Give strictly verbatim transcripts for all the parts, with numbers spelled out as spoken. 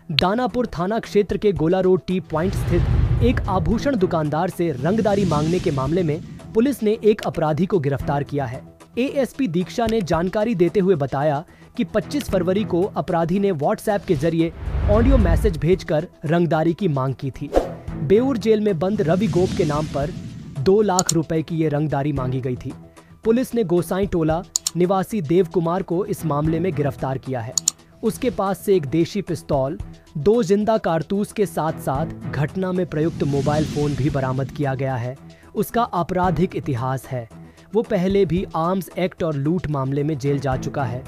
दानापुर थाना क्षेत्र के गोला रोड टी पॉइंट स्थित एक आभूषण दुकानदार से रंगदारी मांगने के मामले में पुलिस ने एक अपराधी को गिरफ्तार किया है। एएसपी दीक्षा ने जानकारी देते हुए बताया कि पच्चीस फरवरी को अपराधी ने व्हाट्सएप के जरिए ऑडियो मैसेज भेजकर रंगदारी की मांग की थी। बेऊर जेल में बंद रवि गोप के नाम पर दो लाख रुपए की ये रंगदारी मांगी गई थी। पुलिस ने गोसाई टोला निवासी देव कुमार को इस मामले में गिरफ्तार किया है। उसके पास से एक देशी पिस्तौल, दो जिंदा कारतूस के साथ साथ घटना में प्रयुक्त मोबाइल फोन भी बरामद किया गया है। उसका आपराधिक इतिहास है। वो पहले भी आर्म्स एक्ट और लूट मामले में जेल जा चुका है।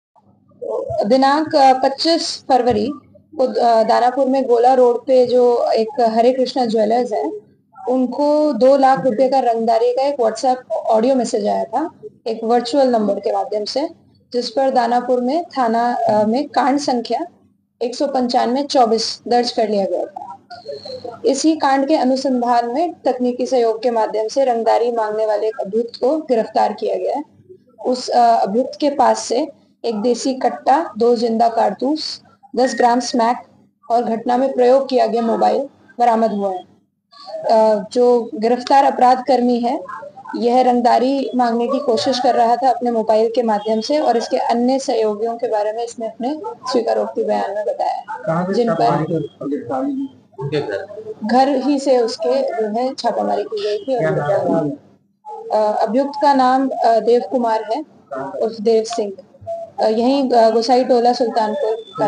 दिनांक पच्चीस फरवरी को दानापुर में गोला रोड पे जो एक हरे कृष्णा ज्वेलर्स है, उनको दो लाख रुपए का रंगदारी का एक व्हाट्सएप ऑडियो मैसेज आया था एक वर्चुअल नंबर के माध्यम से, जिस पर दानापुर में थाना में कांड संख्या एक सौ पंचानवे चौबीस दर्ज कर लिया गया था। इसी कांड के अनुसंधान में तकनीकी सहयोग के माध्यम से रंगदारी मांगने वाले एक अभियुक्त को गिरफ्तार किया गया है। उस अभियुक्त के पास से एक देसी कट्टा, दो जिंदा कारतूस, दस ग्राम स्मैक और घटना में प्रयोग किया गया मोबाइल बरामद हुआ है। जो गिरफ्तार अपराध कर्मी है, यह रंगदारी मांगने की कोशिश कर रहा था अपने मोबाइल के माध्यम से, और इसके अन्य सहयोगियों के बारे में इसने अपने स्वीकारोक्ति बयान में बताया, जिन पर घर ही से उसके जो है छापामारी की गई थी। और अभियुक्त का नाम देव कुमार है उर्फ देव सिंह, यही गोसाई टोला सुल्तानपुर का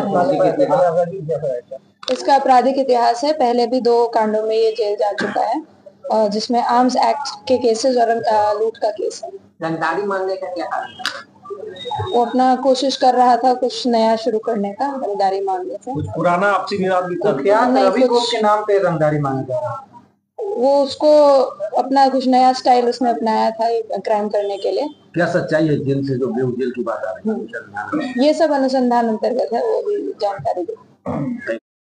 है। इसका आपराधिक इतिहास है, पहले भी दो कांडों में ये जेल जा चुका है, जिसमें आर्म्स एक्ट के केसेस और लूट का केस है। रंगदारी मांगने का क्या कारण? वो अपना कोशिश कर रहा था कुछ नया शुरू करने का रंगदारी मांगने से। कुछ पुराना आपसी विवाद भी था क्या रवि गोप के नाम पे रंगदारी मांगा जा रहा है? वो उसको अपना कुछ नया स्टाइल उसने अपनाया था क्राइम करने के लिए। क्या सच्चाई है जेल से जो बेऊर जेल की बात आ रही है? ये सब अनुसंधान अंतर्गत है, वो भी जानकारी दे।